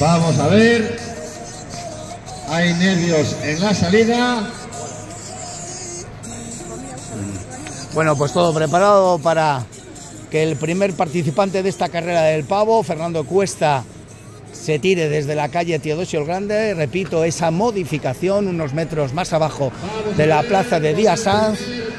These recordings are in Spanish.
Vamos a ver. Hay nervios en la salida. Bueno, pues todo preparado para que el primer participante de esta carrera del pavo, Fernando Cuesta, se tire desde la calle Teodosio el Grande. Repito, esa modificación unos metros más abajo de la plaza de Díaz Sanz.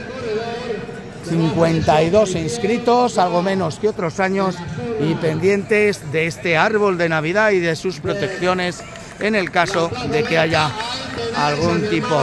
52 inscritos, algo menos que otros años, y pendientes de este árbol de Navidad y de sus protecciones en el caso de que haya algún tipo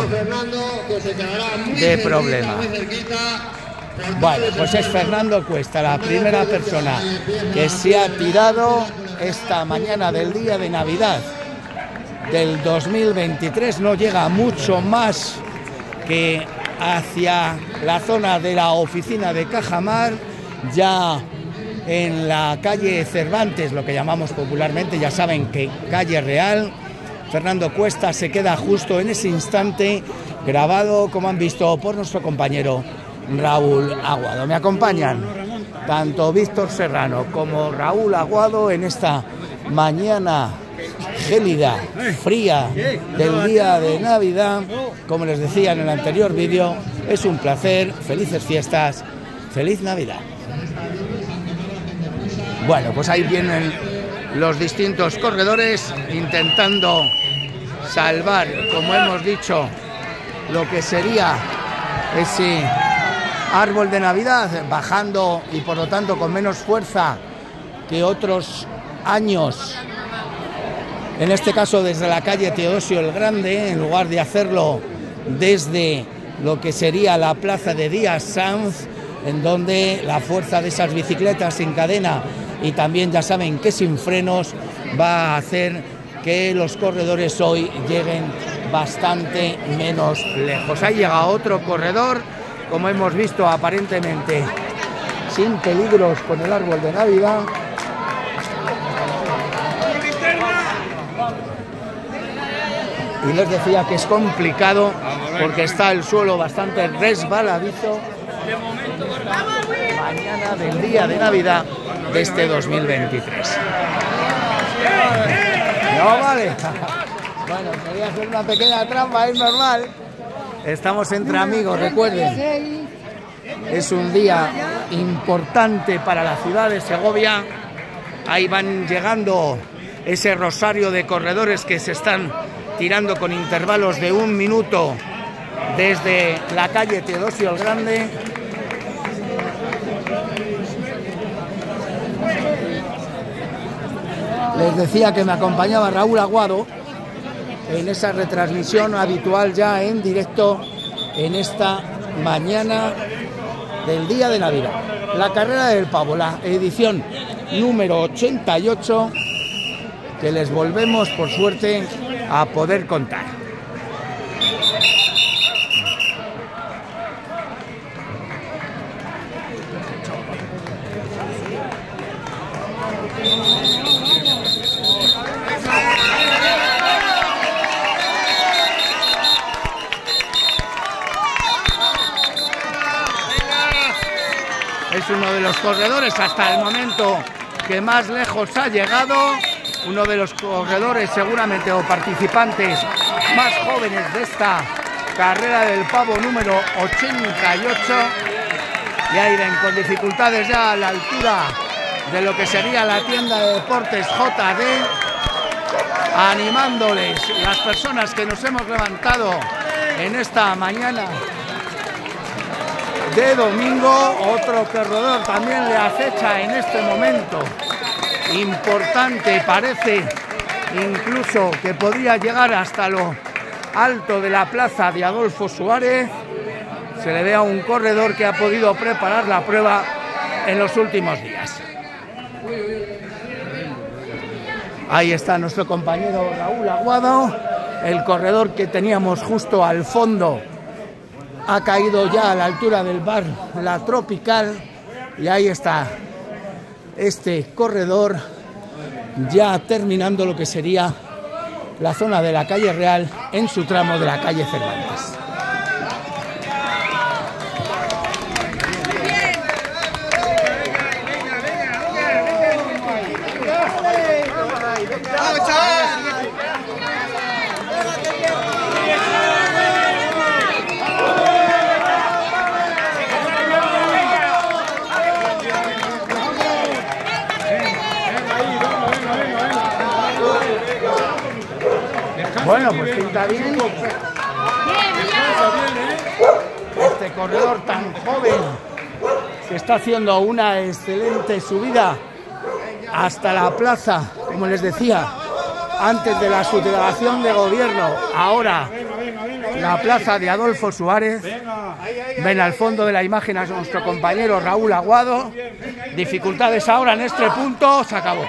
de problema. Bueno, pues es Fernando Cuesta, la primera persona que se ha tirado esta mañana del día de Navidad del 2023. No llega mucho más que hacia la zona de la oficina de Cajamar, ya en la calle Cervantes, lo que llamamos popularmente, ya saben que calle Real. Fernando Cuesta se queda justo en ese instante, grabado, como han visto, por nuestro compañero Raúl Aguado. Me acompañan tanto Víctor Serrano como Raúl Aguado en esta mañana gélida, fría del día de Navidad. Como les decía en el anterior vídeo, es un placer, felices fiestas, feliz Navidad. Bueno, pues ahí vienen los distintos corredores intentando salvar, como hemos dicho, lo que sería ese árbol de Navidad, bajando y por lo tanto con menos fuerza que otros años. En este caso desde la calle Teodosio el Grande, en lugar de hacerlo desde lo que sería la plaza de Díaz Sanz, en donde la fuerza de esas bicicletas sin cadena y también ya saben que sin frenos va a hacer que los corredores hoy lleguen bastante menos lejos. Ahí llega otro corredor, como hemos visto, aparentemente sin peligros con el árbol de Navidad. Y les decía que es complicado porque está el suelo bastante resbaladizo. Mañana del día de Navidad de este 2023. No vale. Bueno, quería hacer una pequeña trampa, es normal. Estamos entre amigos, recuerden. Es un día importante para la ciudad de Segovia. Ahí van llegando ese rosario de corredores que se están tirando con intervalos de 1 minuto desde la calle Teodosio el Grande. Les decía que me acompañaba Raúl Aguado en esa retransmisión habitual ya en directo en esta mañana del día de Navidad. La carrera del pavo, la edición número 88, que les volvemos por suerte a poder contar. Es uno de los corredores hasta el momento que más lejos ha llegado, uno de los corredores seguramente o participantes más jóvenes de esta carrera del pavo número 88. Y ahí ven con dificultades ya a la altura de lo que sería la tienda de deportes JD, animándoles las personas que nos hemos levantado en esta mañana de domingo. Otro corredor también le acecha en este momento importante, parece incluso que podría llegar hasta lo alto de la plaza de Adolfo Suárez. Se le ve a un corredor que ha podido preparar la prueba en los últimos días. Ahí está nuestro compañero Raúl Aguado, el corredor que teníamos justo al fondo. Ha caído ya a la altura del bar La Tropical y ahí está este corredor ya terminando lo que sería la zona de la calle Real en su tramo de la calle Cervantes. Bueno, pues pinta bien. Este corredor tan joven que está haciendo una excelente subida hasta la plaza, como les decía, antes de la subdelegación de gobierno, ahora la plaza de Adolfo Suárez. Ven al fondo de la imagen a nuestro compañero Raúl Aguado. Dificultades ahora en este punto, se acabó.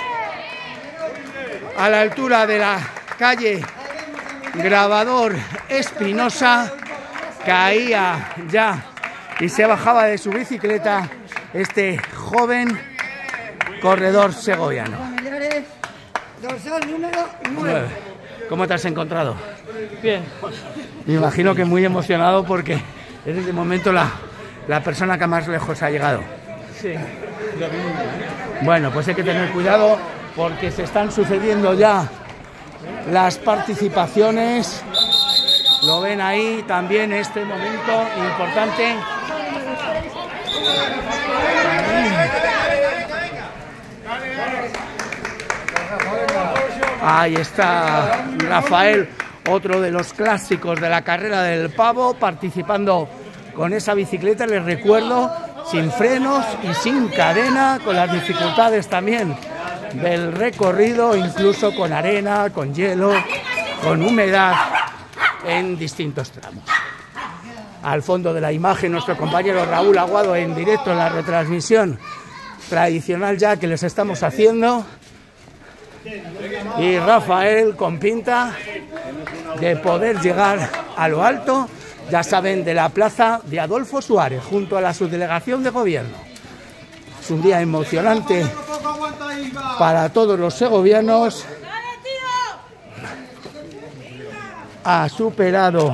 A la altura de la calle Grabador Espinosa, caía ya y se bajaba de su bicicleta este joven corredor segoviano. Dorsal número 9. ¿Cómo te has encontrado? Bien. Me imagino que muy emocionado porque eres de momento la persona que más lejos ha llegado. Sí. Bueno, pues hay que tener cuidado porque se están sucediendo ya las participaciones. Lo ven ahí también este momento importante. Ahí está Rafael, otro de los clásicos de la carrera del pavo, participando con esa bicicleta, les recuerdo, sin frenos y sin cadena, con las dificultades también del recorrido, incluso con arena, con hielo, con humedad en distintos tramos. Al fondo de la imagen nuestro compañero Raúl Aguado en directo en la retransmisión tradicional ya que les estamos haciendo, y Rafael con pinta de poder llegar a lo alto, ya saben, de la plaza de Adolfo Suárez junto a la subdelegación de gobierno. Es un día emocionante para todos los segovianos. Ha superado,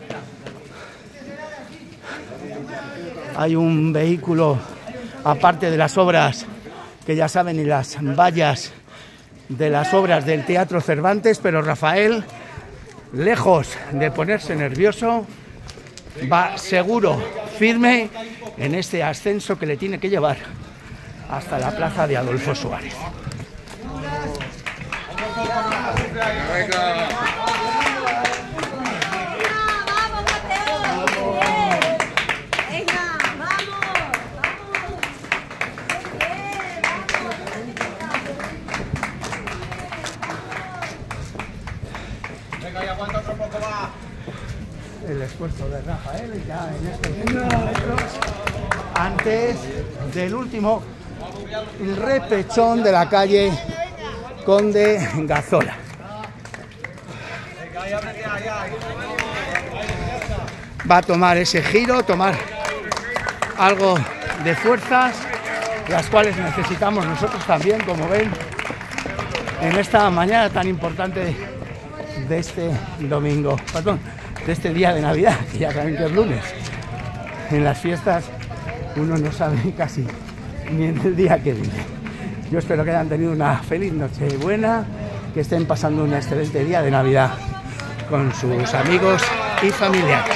hay un vehículo aparte de las obras que ya saben y las vallas de las obras del Teatro Cervantes, pero Rafael, lejos de ponerse nervioso, va seguro, firme en este ascenso que le tiene que llevar hasta la plaza de Adolfo Suárez. El esfuerzo de Rafael ya en estos metros antes del último repechón de la calle Conde Gazola. Va a tomar ese giro, tomar algo de fuerzas, las cuales necesitamos nosotros también, como ven, en esta mañana tan importante de este domingo, perdón, de este día de Navidad, que ya saben que es lunes. En las fiestas uno no sabe casi ni en el día que vive. Yo espero que hayan tenido una feliz Nochebuena, que estén pasando un excelente día de Navidad con sus amigos y familiares.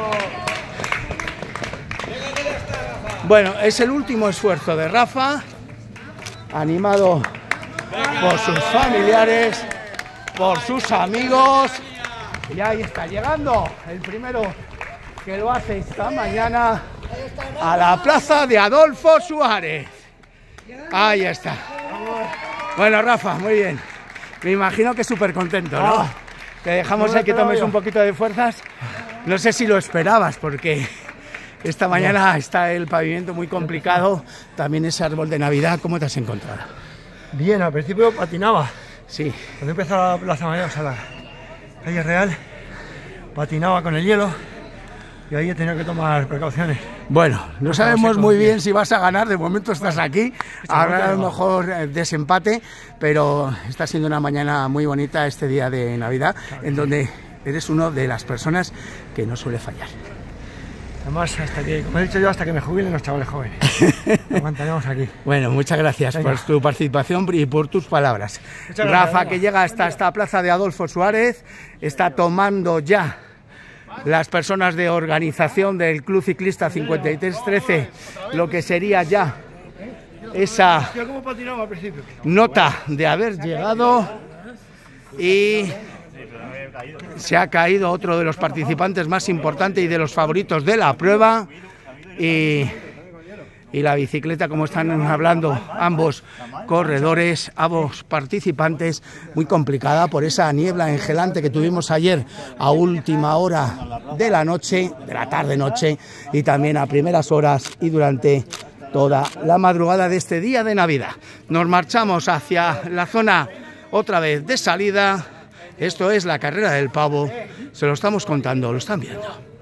Bueno, es el último esfuerzo de Rafa, animado por sus familiares, por sus amigos. Y ahí está llegando el primero que lo hace esta mañana a la plaza de Adolfo Suárez. Ahí está. Bueno, Rafa, muy bien. Me imagino que súper contento, ¿no? Te dejamos ahí que tomes un poquito de fuerzas. No sé si lo esperabas, porque esta mañana está el pavimento muy complicado. También ese árbol de Navidad. ¿Cómo te has encontrado? Bien, al principio patinaba. Sí. Cuando empezó la Plaza Mayor, o sea, la calle Real, patinaba con el hielo y ahí he tenido que tomar precauciones. Bueno, no sabemos muy bien si vas a ganar, de momento estás aquí, habrá a lo mejor desempate, pero está siendo una mañana muy bonita este día de Navidad, en donde eres una de las personas que no suele fallar. Además, hasta que, como he dicho yo, hasta que me jubilen los chavales jóvenes. Aguantaremos aquí. Bueno, muchas gracias por tu participación y por tus palabras. Rafa, que llega hasta esta plaza de Adolfo Suárez, está tomando ya las personas de organización del Club Ciclista 5313, lo que sería ya esa nota de haber llegado, y se ha caído otro de los participantes más importantes y de los favoritos de la prueba, y la bicicleta, como están hablando ambos corredores, ambos participantes, muy complicada por esa niebla engelante que tuvimos ayer a última hora de la noche, de la tarde-noche, y también a primeras horas y durante toda la madrugada de este día de Navidad. Nos marchamos hacia la zona otra vez de salida. Esto es la carrera del Pavo, se lo estamos contando, lo están viendo.